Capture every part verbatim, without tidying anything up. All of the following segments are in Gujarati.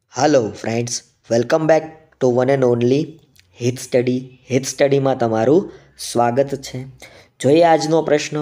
Hello friends, welcome back to one and only Hit study. Hit સ્ટડીમાં તમારું સ્વાગત છે. જોઈએ આજનો પ્રશ્ન.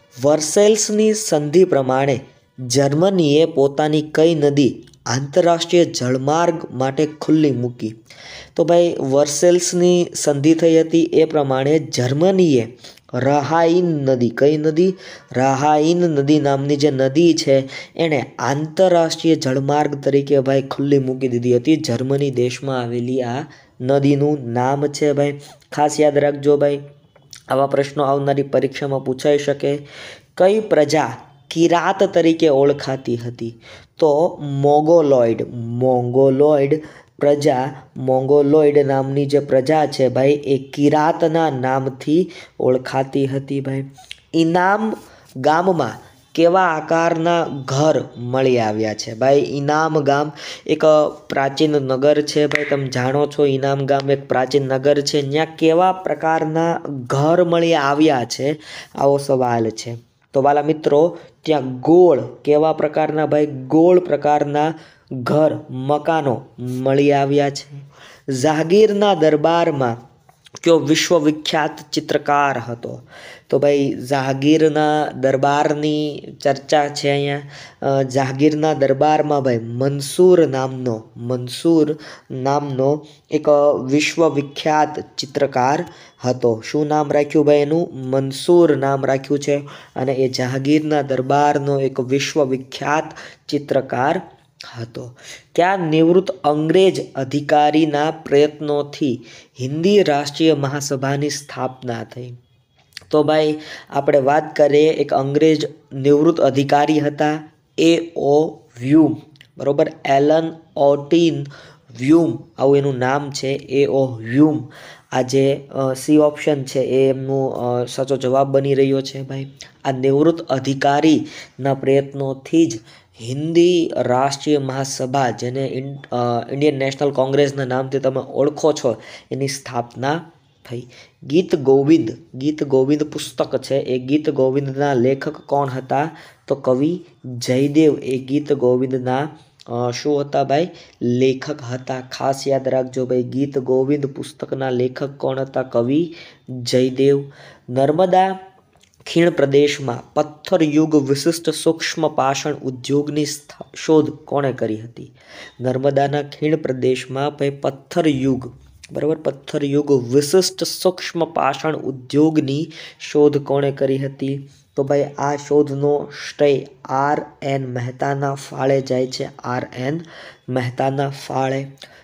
વર્સેલ્સની સંધિ પ્રમાણે જર્મનીએ પોતાની કઈ નદી આંતરરાષ્ટ્રીય જળમાર્ગ માટે ખુલ્લી મૂકી? તો ભાઈ વર્સેલ્સની સંધિ થઈ હતી એ પ્રમાણે જર્મનીએ રહાઈન નદી, કઈ નદી? રહાઈન નદી નામની જે નદી છે એણે આંતરરાષ્ટ્રીય જળમાર્ગ તરીકે ભાઈ ખુલ્લી મૂકી દીધી હતી. જર્મની દેશમાં આવેલી આ નદીનું નામ છે ભાઈ. ખાસ યાદ રાખજો ભાઈ, આવા પ્રશ્નો આવનારી પરીક્ષામાં પૂછાઈ શકે. કઈ પ્રજા કિરાત તરીકે ઓળખાતી હતી? તો મોગોલોઇડ. મોંગોલોઇડ પ્રજા, મોંગોલોઇડ નામની જે પ્રજા છે ભાઈ એ કિરાતના નામથી ઓળખાતી હતી ભાઈ. ઇનામ ગામમાં કેવા આકારના ઘર મળી આવ્યા છે ભાઈ? ઇનામ ગામ એક પ્રાચીન નગર છે ભાઈ, તમે જાણો છો ઇનામ ગામ એક પ્રાચીન નગર છે. ત્યાં કેવા પ્રકારના ઘર મળી આવ્યા છે, આવો સવાલ છે. તો વાલા મિત્રો, ત્યાં ગોળ, કેવા પ્રકારના ભાઈ? ગોળ પ્રકારના ઘર, મકાનો મળી આવ્યા છે. જહાંગીરના દરબારમાં કયો વિશ્વવિખ્યાત ચિત્રકાર હતો? તો ભાઈ જહાંગીરના દરબારની ચર્ચા છે અહીંયા. જહાંગીરના દરબારમાં ભાઈ મંસૂર નામનો મંસૂર નામનો એક વિશ્વવિખ્યાત ચિત્રકાર હતો. શું નામ રાખ્યું ભાઈ એનું? મંસૂર નામ રાખ્યું છે. અને એ જહાંગીરના દરબારનો એક વિશ્વવિખ્યાત ચિત્રકાર હતો. ક્યાં નિવૃત્ત અંગ્રેજ અધિકારીના પ્રયત્નોથી હિન્દી રાષ્ટ્રીય મહાસભાની સ્થાપના થઈ? તો ભાઈ આપણે વાત કરીએ, એક અંગ્રેજ નિવૃત્ત અધિકારી હતા એ ઓ વ્યુમ, બરોબર, એલન ઓટીન વ્યુમ આવું એનું નામ છે, એ ઓ વ્યુમ. આ જે સી ઓપ્શન છે એ એમનું સાચો જવાબ બની રહ્યો છે ભાઈ. આ નિવૃત્ત અધિકારીના પ્રયત્નોથી જ હિન્દી રાષ્ટ્રીય મહાસભા, જેને ઇન્ડિયન નેશનલ કોંગ્રેસના નામથી તમે ઓળખો છો, એની સ્થાપના થઈ. ગીત ગોવિંદ, ગીત ગોવિંદ પુસ્તક છે, એ ગીત ગોવિંદના લેખક કોણ હતા? તો કવિ જયદેવ એ ગીત ગોવિંદના શું હતા ભાઈ? લેખક હતા. ખાસ યાદ રાખજો ભાઈ, ગીત ગોવિંદ પુસ્તકના લેખક કોણ હતા? કવિ જયદેવ. નર્મદા ખીણ પ્રદેશમાં પથ્થર યુગ વિશિષ્ટ સૂક્ષ્મ પાષાણ ઉદ્યોગની શોધ કોણે કરી હતી? નર્મદાના ખીણ પ્રદેશમાં ભાઈ પથ્થર યુગ, બરાબર, પથ્થર યુગ વિશિષ્ટ સૂક્ષ્મ પાષાણ ઉદ્યોગની શોધ કોણે કરી હતી? તો ભાઈ આ શોધનો શ્રેય આર એન મહેતાના ફાળે જાય છે. આર એન મહેતાના ફાળે.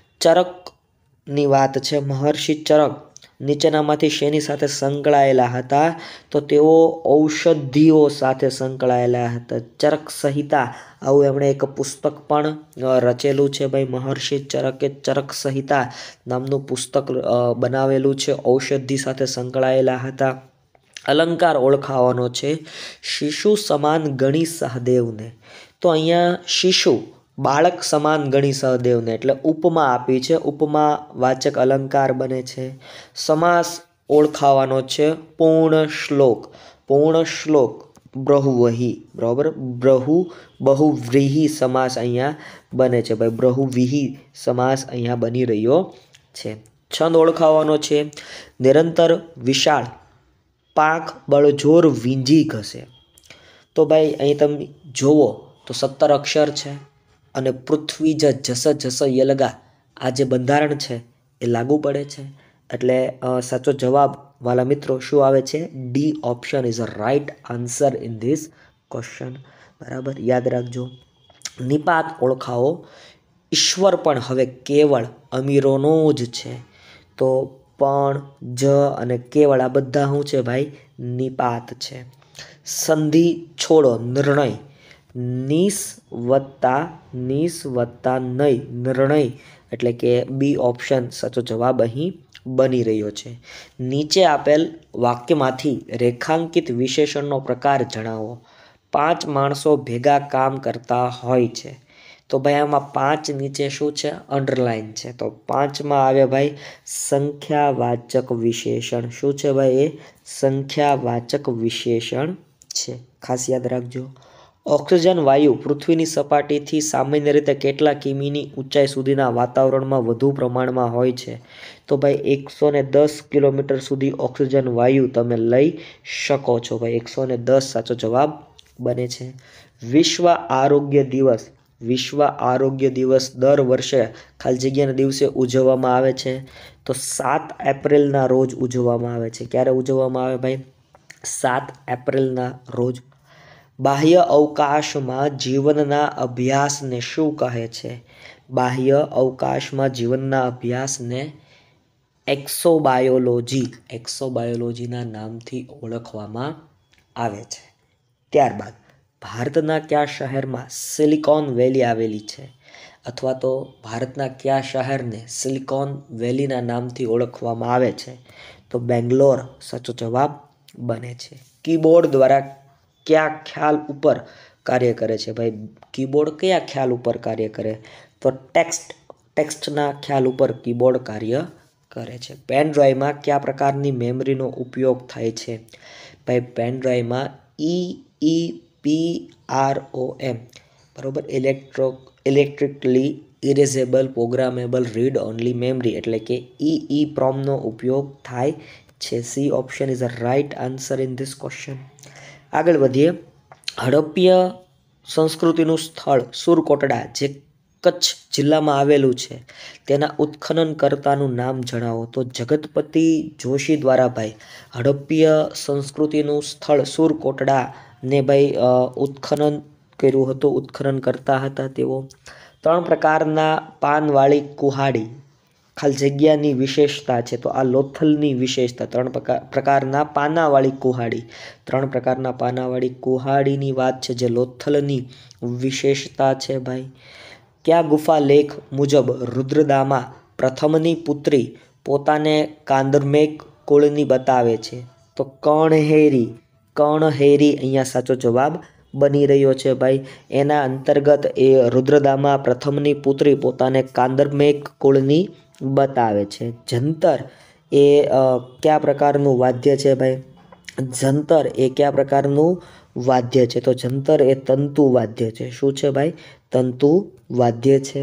ચરકની વાત છે. મહર્ષિ ચરક નીચેનામાંથી શેની સાથે સંકળાયેલા હતા? તો તેઓ ઔષધિઓ સાથે સંકળાયેલા હતા. ચરક સંહિતા આવું એમણે એક પુસ્તક પણ રચેલું છે ભાઈ. મહર્ષિ ચરકે ચરક સંહિતા નામનું પુસ્તક બનાવેલું છે. ઔષધિ સાથે સંકળાયેલા હતા. અલંકાર ઓળખાવાનો છે. શિશુ સમાન ગણી સહદેવને. તો અહીંયા શિશુ, બાળક સમાન ગણી સહદેવને એટલે ઉપમા આપી છે. ઉપમા વાચક અલંકાર બને છે. સમાસ ઓળખાવાનો છે. પૂર્ણ શ્લોક, પૂર્ણ શ્લોક બ્રહુવહી, બરાબર, બ્રહુ બહુવ્રીહી સમાસ અહીંયા બને છે ભાઈ. બ્રહુવિહી સમાસ અહીંયા બની રહ્યો છે. છંદ ઓળખાવાનો છે. નિરંતર વિશાળ પાંખ બળજોર વીંજી ઘસે. તો ભાઈ અહીં તમે જોવો તો સત્તર અક્ષર છે અને પૃથ્વી જ જસ જસ યલગા આ જે બંધારણ છે એ લાગુ પડે છે. એટલે સાચો જવાબ વાલા મિત્રો શું આવે છે? D option is a right answer in this question. બરાબર, યાદ રાખજો. નિપાત ઓળખાવો. ઈશ્વર પણ હવે કેવળ અમીરોનો જ છે. તો પણ, જ અને કેવળ આ બધા શું છે ભાઈ? નિપાત છે. સંધિ છોડો નિર્ણય. નિસ વત્તા નિસ વત્તા નય, નિર્ણય એટલે કે બી ઓપ્શન સાચો જવાબ અહીં બની રહ્યો છે. નીચે આપેલ વાક્યમાંથી રેખાંકિત વિશેષણનો પ્રકાર જણાવો. પાંચ માણસો ભેગા કામ કરતા હોય છે. તો ભાઈ આમાં પાંચ નીચે શું છે? અંડરલાઇન છે. તો પાંચમાં આવે ભાઈ સંખ્યાવાચક વિશેષણ. શું છે ભાઈ? એ સંખ્યાવાચક વિશેષણ છે. ખાસ યાદ રાખજો. ઓક્સિજન વાયુ પૃથ્વીની સપાટીથી સામાન્ય રીતે કેટલા કિમીની ઊંચાઈ સુધીના વાતાવરણમાં વધુ પ્રમાણમાં હોય છે? તો ભાઈ એકસો ને દસ કિલોમીટર સુધી ઓક્સિજન વાયુ તમે લઈ શકો છો. ભાઈ એકસો ને દસ સાચો જવાબ બને છે. વિશ્વ આરોગ્ય દિવસ વિશ્વ આરોગ્ય દિવસ દર વર્ષે ખાલી જગ્યાના દિવસે ઉજવવામાં આવે છે. તો સાત એપ્રિલના રોજ ઉજવવામાં આવે છે. ક્યારે ઉજવવામાં આવે ભાઈ? સાત એપ્રિલના રોજ. બાહ્ય અવકાશમાં જીવનના અભ્યાસને શું કહે છે? બાહ્ય અવકાશમાં જીવનના અભ્યાસને એક્સોબાયોલોજી એક્સોબાયોલોજીના નામથી ઓળખવામાં આવે છે. ત્યારબાદ ભારતના કયા શહેરમાં સિલિકોન વેલી આવેલી છે? અથવા તો ભારતના કયા શહેરને સિલિકોન વેલીના નામથી ઓળખવામાં આવે છે? તો બેંગ્લોર સાચો જવાબ બને છે. કીબોર્ડ દ્વારા કયા ખ્યાલ ઉપર કાર્ય કરે છે? ભાઈ કીબોર્ડ કયા ખ્યાલ ઉપર કાર્ય કરે? તો ટેક્સ્ટ ટેક્સ્ટના ખ્યાલ ઉપર કીબોર્ડ કાર્ય કરે છે. પેન ડ્રાઈવમાં કયા પ્રકારની મેમરીનો ઉપયોગ થાય છે? ભાઈ પેન ડ્રાઈવમાં ઈ ઈ પી આર ઓ એમ બરોબર electro electrically erasable programmable read only memory એટલે કે ઈ ઈ પ્રોમનો ઉપયોગ થાય છે. C option is a right answer in this question. આગળ વધીએ. હડપ્પીય સંસ્કૃતિનું સ્થળ સુરકોટડા જે કચ્છ જિલ્લામાં આવેલું છે તેના ઉત્ખનનકર્તાનું નામ જણાવો. તો જગતપતિ જોશી દ્વારા ભાઈ હડપ્પીય સંસ્કૃતિનું સ્થળ સુરકોટડા ને ભાઈ ઉત્ખનન કર્યું હતું. ઉત્ખનન કરતા હતા તેઓ. ત્રણ પ્રકારના પાનવાળી કુહાડી ખાલી જગ્યાની વિશેષતા છે. તો આ લોથલની વિશેષતા. ત્રણ પ્રકારના પાનાવાળી કુહાડી ત્રણ પ્રકારના પાનાવાળી કુહાડીની વાત છે જે લોથલની વિશેષતા છે ભાઈ. કયા ગુફા લેખ મુજબ રુદ્રદામા પ્રથમની પુત્રી પોતાને કાંદરમેઘ કુળની બતાવે છે? તો કણહેરી કણહેરી અહીંયા સાચો જવાબ બની રહ્યો છે ભાઈ. એના અંતર્ગત એ રુદ્રદામા પ્રથમની પુત્રી પોતાને કાંદરમેઘ કુળની બતાવે છે. જંતર એ કયા પ્રકારનું વાદ્ય છે ભાઈ? જંતર એ કયા પ્રકારનું વાદ્ય છે? તો જંતર એ તંતુ વાદ્ય છે. શું છે ભાઈ? તંતુ વાદ્ય છે.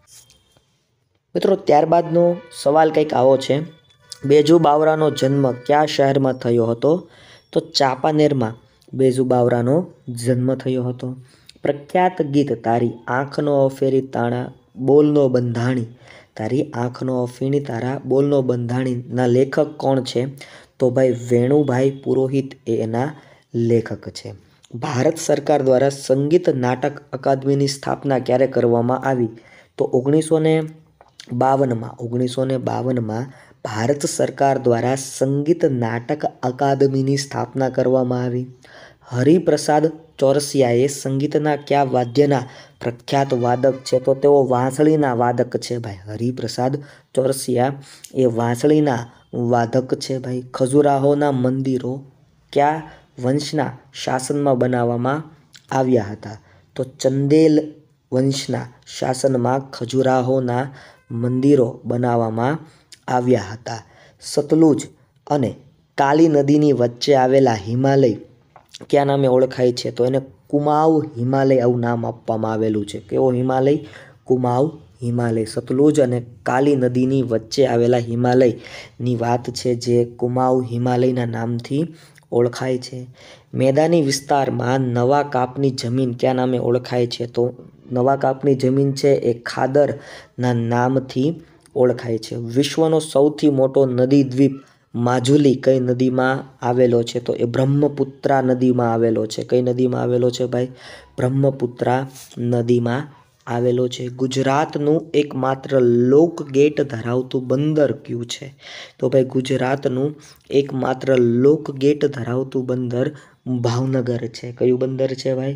મિત્રો ત્યારબાદનો સવાલ કંઈક આવો છે. બેજુ બાવરાનો જન્મ કયા શહેરમાં થયો હતો? તો ચાંપાનેરમાં બેજુ બાવરાનો જન્મ થયો હતો. પ્રખ્યાત ગીત તારી આંખનો અફેરી તાણા બોલનો બંધાણી તારી આંખનો અફીણી તારા બોલનો બંધાણીના લેખક કોણ છે? તો ભાઈ વેણુભાઈ પુરોહિત એ એના લેખક છે. ભારત સરકાર દ્વારા સંગીત નાટક અકાદમીની સ્થાપના ક્યારે કરવામાં આવી? તો ઓગણીસો ને બાવનમાં ઓગણીસો ને બાવનમાં ભારત સરકાર દ્વારા સંગીત નાટક અકાદમીની સ્થાપના કરવામાં આવી. હરિપ્રસાદ ચોરસિયાએ સંગીતના કયા વાદ્યના પ્રખ્યાત વાદક છે? તો તેઓ વાંસળીના વાદક છે ભાઈ. હરિપ્રસાદ ચોરસિયા એ વાંસળીના વાદક છે ભાઈ. ખજુરાહોના મંદિરો કયા વંશના શાસનમાં બનાવવામાં આવ્યા હતા? તો ચંદેલ વંશના શાસનમાં ખજુરાહોના મંદિરો બનાવવામાં આવ્યા હતા. સતલુજ અને કાલી નદીની વચ્ચે આવેલા હિમાલય કયા નામે ઓળખાય છે? તો એને કુમાઉ હિમાલય આવું નામ આપવામાં આવેલું છે. કેવો હિમાલય? કુમાઉ હિમાલય. સતલુજ અને કાલી નદીની વચ્ચે આવેલા હિમાલયની વાત છે જે કુમાઉ હિમાલયના નામથી ઓળખાય છે. મેદાની વિસ્તારમાં નવા કાપની જમીન કયા નામે ઓળખાય છે? તો નવા કાપની જમીન છે એ ખાદરના નામથી ઓળખાય છે. વિશ્વનો સૌથી મોટો નદી દ્વીપ માજુલી કઈ નદીમાં આવેલો છે? તો એ બ્રહ્મપુત્રા નદીમાં આવેલો છે. કઈ નદીમાં આવેલો છે ભાઈ? બ્રહ્મપુત્રા નદીમાં આવેલો છે. ગુજરાતનું એકમાત્ર લોકગેટ ધરાવતું બંદર કયું છે? તો ભાઈ ગુજરાતનું એકમાત્ર લોકગેટ ધરાવતું બંદર ભાવનગર છે. કયું બંદર છે ભાઈ?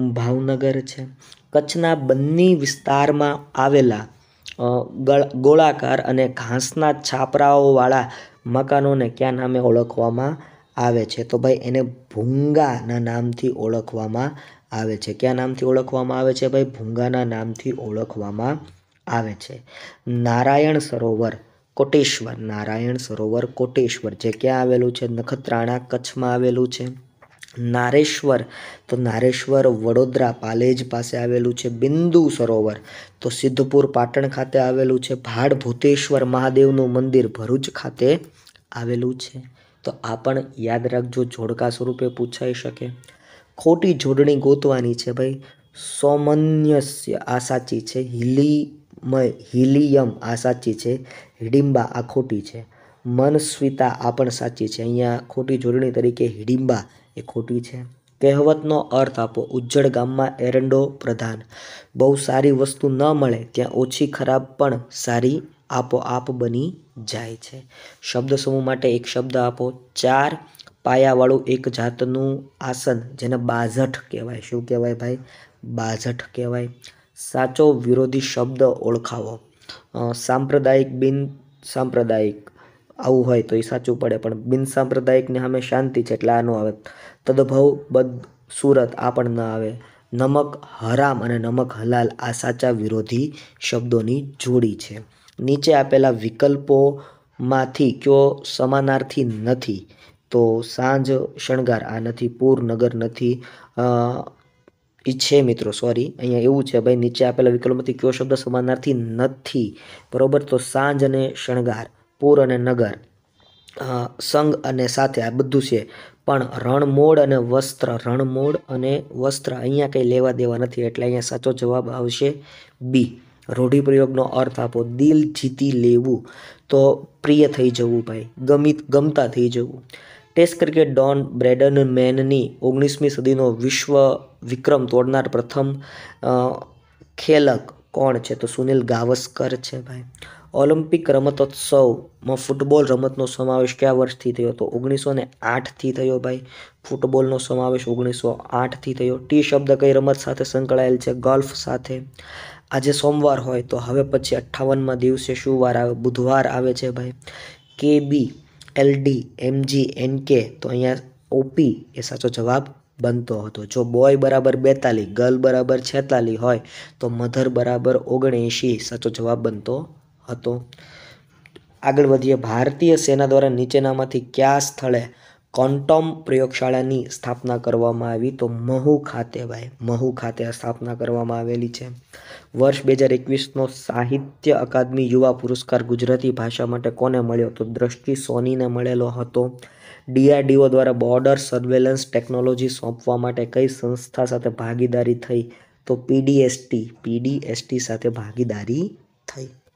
ભાવનગર છે. કચ્છના બન્ની વિસ્તારમાં આવેલા ગોળાકાર અને ઘાસના છાપરાઓવાળા મકાનોને કયા નામે ઓળખવામાં આવે છે? તો ભાઈ એને ભૂંગાના નામથી ઓળખવામાં આવે છે. કયા નામથી ઓળખવામાં આવે છે ભાઈ? ભૂંગાના નામથી ઓળખવામાં આવે છે. નારાયણ સરોવર કોટેશ્વર નારાયણ સરોવર કોટેશ્વર જે ક્યાં આવેલું છે? નખત્રાણા કચ્છમાં આવેલું છે. નારેશ્વર તો નારેશ્વર વડોદરા પાલેજ પાસે આવેલું છે. બિંદુ સરોવર તો સિદ્ધપુર પાટણ ખાતે આવેલું છે. ભાડ ભૂતેશ્વર મહાદેવનું મંદિર ભરૂચ ખાતે આવેલું છે. તો આ પણ યાદ રાખજો, જોડકા સ્વરૂપે પૂછાઈ શકે. ખોટી જોડણી ગોતવાની છે ભાઈ. સોમન્યસ્ય આ સાચી છે. હિલીમય હિલિયમ આ સાચી છે. હિડિંબા આ ખોટી છે. મનસ્વિતા આ પણ સાચી છે. અહીંયા ખોટી જોડણી તરીકે હિડિંબા એ ખોટી છે. કહેવતનો અર્થ આપો. ઉજ્જડ ગામમાં એરંડો પ્રધાન. બહુ સારી વસ્તુ ન મળે ત્યાં ઓછી ખરાબ પણ સારી આપોઆપ બની જાય છે. શબ્દ સમૂહ માટે એક શબ્દ આપો. ચાર પાયાવાળું એક જાતનું આસન જેને બાઝઠ કહેવાય. શું કહેવાય ભાઈ? બાઝઠ કહેવાય. સાચો વિરોધી શબ્દ ઓળખાવો. સાંપ્રદાયિક બિન સાંપ્રદાયિક આવું હોય તો એ સાચું પડે, પણ બિન સાંપ્રદાયિકને સામે શાંતિ છે એટલે આ ન આવે. તદભવ બદ સુરત આ પણ ન આવે. નમક હરામ અને નમક હલાલ આ સાચા વિરોધી શબ્દોની જોડી છે. નીચે આપેલા વિકલ્પોમાંથી કયો સમાનાર્થી નથી? તો સાંજ શણગાર આ નથી. પૂર નગર નથી. એ છે મિત્રો, સોરી અહીંયા એવું છે ભાઈ, નીચે આપેલા વિકલ્પોમાંથી કયો શબ્દ સમાનાર્થી નથી? બરોબર, તો સાંજ અને શણગાર, પૂર અને નગર, સંગ અને સાથે આ બધું છે. પણ રણમોડ અને વસ્ત્ર, રણમોડ અને વસ્ત્ર અહીંયા કંઈ લેવા દેવા નથી એટલે અહીંયા સાચો જવાબ આવશે બી. રૂઢિપ્રયોગનો અર્થ આપો. દિલ જીતી લેવું તો પ્રિય થઈ જવું ભાઈ, ગમી ગમતા થઈ જવું. ટેસ્ટ ક્રિકેટ ડોન બ્રેડનમેનની ઓગણીસમી સદીનો વિશ્વ વિક્રમ તોડનાર પ્રથમ ખેલક કોણ છે? તો સુનિલ ગાવસ્કર છે ભાઈ. ઓલિમ્પિક રમતોત્સવમાં ફૂટબોલ રમતનો સમાવેશ કયા વર્ષથી થયો? તો ઓગણીસો ને આઠથી થયો ભાઈ. ફૂટબોલનો સમાવેશ ઓગણીસો આઠથી થયો. ટી શબ્દ કઈ રમત સાથે સંકળાયેલ છે? ગોલ્ફ સાથે. આજે સોમવાર હોય તો હવે પછી અઠ્ઠાવનમાં દિવસે શું વાર આવે? બુધવાર આવે છે ભાઈ. K B L D M G N K તો અહીંયા ઓપી એ સાચો જવાબ બનતો હતો. જો બોય બરાબર બેતાલીસ, ગર્લ બરાબર છેતાલીસ હોય તો મધર બરાબર ઓગણએંશી સાચો જવાબ બનતો હતો. આગળ વધીએ. ભારતીય સેના દ્વારા નીચેનામાંથી કયા સ્થળે ક્વોન્ટમ પ્રયોગશાળાની સ્થાપના કરવામાં આવી? તો મહુ ખાતે ભાઈ, મહુ ખાતે સ્થાપના કરવામાં આવેલી છે. વર્ષ બે હજાર એકવીસનો સાહિત્ય અકાદમી યુવા પુરસ્કાર ગુજરાતી ભાષા માટે કોને મળ્યો? તો દ્રષ્ટિ સોનીને મળેલો હતો. ડીઆરડીઓ દ્વારા બોર્ડર સર્વેલન્સ ટેકનોલોજી સોંપવા માટે કઈ સંસ્થા સાથે ભાગીદારી થઈ? તો પીડીએસટી પીડીએસટી સાથે ભાગીદારી થઈ.